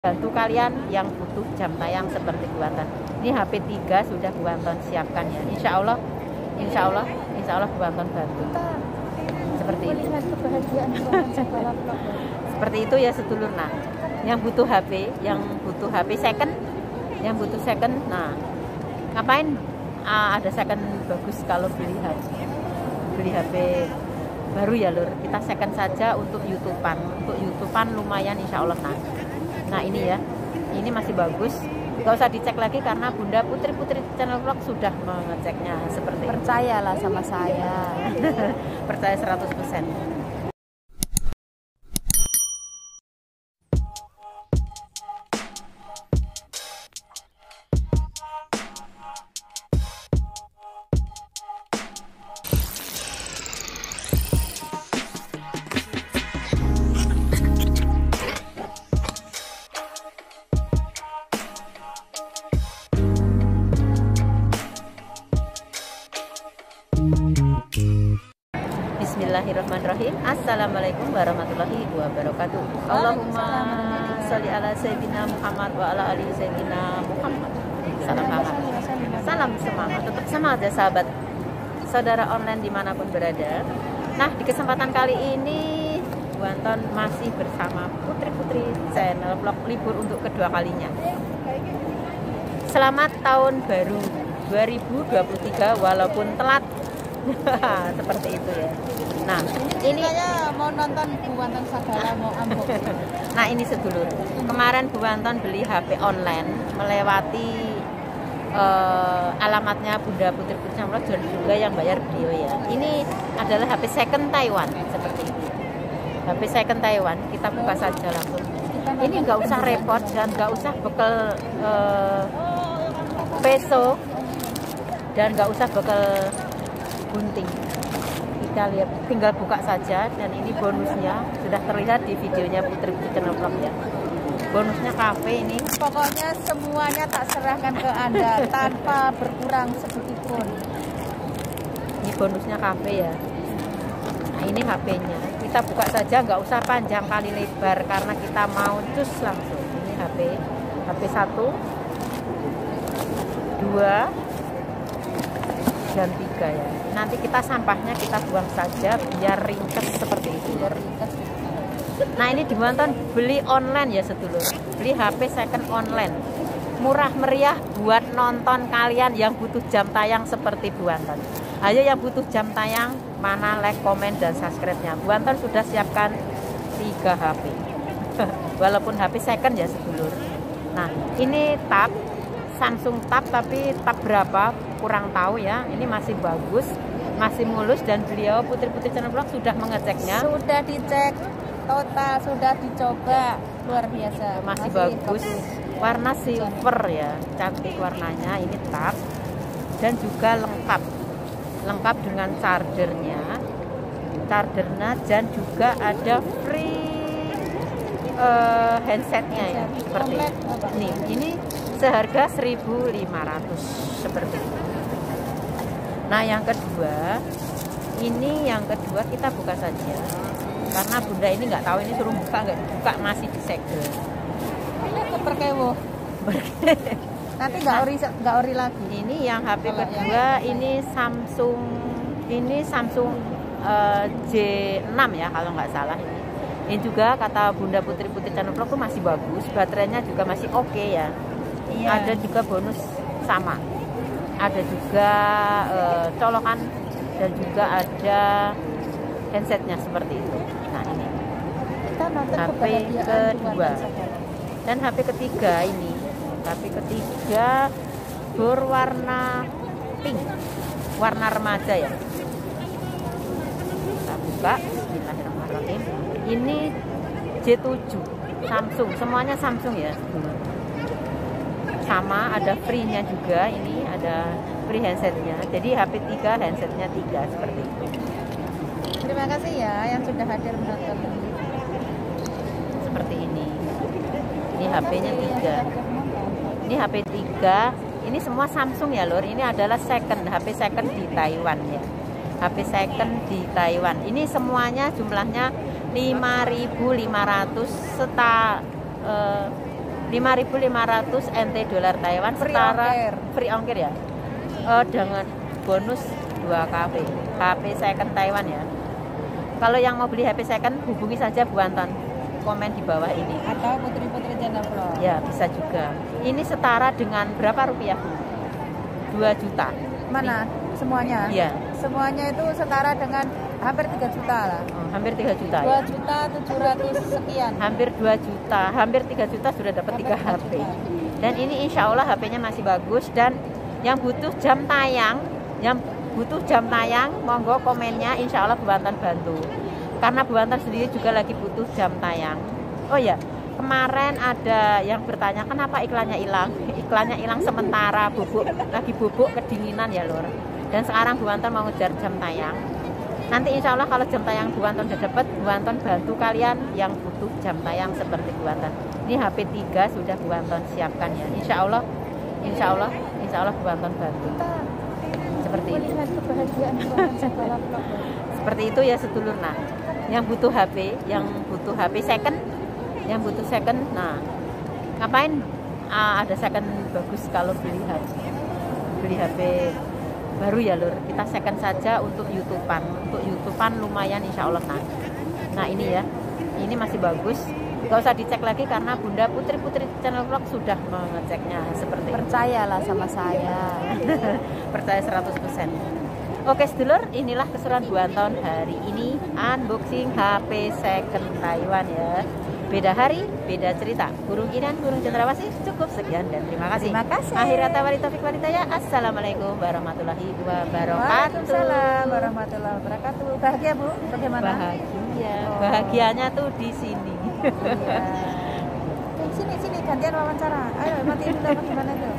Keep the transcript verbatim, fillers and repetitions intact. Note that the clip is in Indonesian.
Bantu kalian yang butuh jam tayang seperti buatan. Ini H P tiga sudah buatan siapkan ya. Insya Allah, Insya Allah, Insya Allah buatan bantu. Seperti itu. Seperti itu ya sedulur. Nah, yang butuh H P, yang butuh H P second, yang butuh second. Nah, ngapain? Ah, ada second bagus kalau beli H P, beli H P baru ya lur. Kita second saja untuk YouTubean, untuk YouTubean lumayan Insya Allah. Nah. Nah ini ya, ini masih bagus. Gak usah dicek lagi karena Bunda Putri-Putri channel vlog sudah mengeceknya seperti itu. Percayalah sama saya. Percaya seratus persen. Bismillahirrahmanirrahim. Assalamualaikum warahmatullahi wabarakatuh. Allahumma sholli ala sayyidina Muhammad wa ala ali sayyidina Muhammad. Salam hangat, salam semangat, tetap semangat ya sahabat saudara online dimanapun berada. Nah di kesempatan kali ini Bu Anton masih bersama Putri-Putri channel vlog libur untuk kedua kalinya. Selamat tahun baru dua ribu dua puluh tiga walaupun telat. Seperti itu ya. Nah, ini saya mau nonton Bu Anton Sagala mau ambok. Nah, ini sedulur. Kemarin Bu Anton beli H P online melewati uh, alamatnya Bunda Putri-Putri channel vlog dan juga yang bayar beliau ya. Ini adalah H P second Taiwan seperti ini. H P second Taiwan, kita buka saja langsung. Ini nggak usah repot dan nggak usah bekel uh, peso dan nggak usah bekel gunting. Kita lihat, tinggal buka saja dan ini bonusnya sudah terlihat di videonya Putri-Putri channel vlog ya. Bonusnya kafe ini. Pokoknya semuanya tak serahkan ke Anda tanpa berkurang sedikit pun. Ini bonusnya kafe ya. Nah ini H P-nya. Kita buka saja, nggak usah panjang kali lebar karena kita mau cus langsung. Ini H P, H P satu, dua, dan tiga ya. Nanti kita sampahnya kita buang saja biar ringkes seperti itu. Nah ini di Bu Anton beli online ya sedulur. Beli H P second online. Murah meriah buat nonton kalian yang butuh jam tayang seperti Bu Anton. Ayo yang butuh jam tayang mana like, komen, dan subscribe-nya. Bu Anton sudah siapkan tiga H P. Walaupun H P second ya sedulur. Nah ini tab Samsung Tab tapi tab berapa kurang tahu ya. Ini masih bagus, masih mulus dan beliau Putri-Putri channel vlog sudah mengeceknya. Sudah dicek total, sudah dicoba, luar biasa. Masih, masih bagus, warna silver ya, cantik warnanya. Ini tab dan juga lengkap, lengkap dengan chargernya, chargernya dan juga ada free uh, handsetnya ya, seperti ini. Ini seharga seribu lima ratus seperti itu. Nah yang kedua, ini yang kedua kita buka saja karena Bunda ini nggak tahu ini suruh buka nggak dibuka, masih disegel. Ini keperkewo. Nanti nggak ori nggak ori lagi. Ini yang H P kalau kedua yang ini Samsung ini Samsung uh, J enam ya kalau nggak salah ini. Ini juga kata Bunda Putri-Putri channel vlog masih bagus, baterainya juga masih oke okay ya. Iya. Ada juga bonus sama, ada juga uh, colokan dan juga ada handsetnya seperti itu. Nah ini H P kedua dan H P ketiga ini H P ketiga berwarna pink, warna remaja ya. Kita buka, bismillahirrahmanirrahim. Ini J tujuh Samsung, semuanya Samsung ya. Sama ada free-nya juga, ini ada free handsetnya. Jadi H P tiga, handsetnya tiga seperti itu. Terima kasih ya yang sudah hadir menonton. Seperti ini. Ini H P-nya tiga. Ini H P tiga. Ini semua Samsung ya lor. Ini adalah second, H P second di Taiwan ya. H P second di Taiwan. Ini semuanya jumlahnya lima ribu lima ratus seta eh, lima ribu lima ratus N T dolar Taiwan, Free setara ongkir. free ongkir ya. Uh, dengan bonus dua K P H P second Taiwan ya. Kalau yang mau beli H P second hubungi saja Bu Anton, komen di bawah ini. Atau putri-putri channel vlog. Ya bisa juga. Ini setara dengan berapa rupiah Bu? dua juta. Mana? Semuanya? Iya. Semuanya itu setara dengan hampir tiga juta lah. Oh, hampir tiga juta dua ya. juta tujuh ratus sekian. Hampir dua juta, hampir tiga juta sudah dapat tiga H P. Dan ini insya Allah H P-nya masih bagus. Dan yang butuh jam tayang, yang butuh jam tayang, monggo komennya, insya Allah Bu Anton bantu. Karena Bu Anton sendiri juga lagi butuh jam tayang. Oh ya, kemarin ada yang bertanya kenapa iklannya hilang. Iklannya hilang sementara, bubuk lagi bubuk kedinginan ya lur. Dan sekarang Bu Anton mau ngejar jam tayang. Nanti insya Allah kalau jam tayang Bu Anton udah dapet, Bu Anton bantu kalian yang butuh jam tayang seperti Bu Anton. Ini H P tiga sudah Bu Anton siapkan ya. Insya Allah, insya Allah, insya Allah Bu Anton bantu. Seperti ini. Seperti itu ya sedulur. Nah, yang butuh H P, yang butuh H P second, yang butuh second, nah ngapain uh, ada second bagus kalau beli H P, beli H P baru ya lur. Kita second saja untuk YouTubean, untuk YouTubean lumayan insya Allah. Nah, nah ini ya, ini masih bagus. Gak usah dicek lagi karena Bunda Putri-Putri channel vlog sudah mengeceknya seperti itu. Percayalah sama saya. Percaya seratus persen. Oke sedulur, inilah keseruan Bu Anton hari ini unboxing H P second Taiwan ya. Beda hari, beda cerita. Burung Inan, burung cendrawasih. Cukup sekian dan terima kasih. Terima kasih. Akhirat wali taufik walhidayah. Assalamualaikum warahmatullahi wabarakatuh. Waalaikumsalam warahmatullahi wabarakatuh. Bahagia Bu? Bagaimana? Bahagia. Oh. Bahagianya tuh di sini. Iya. Sini sini gantian wawancara. Ayo matiin dulu apa gimana tuh?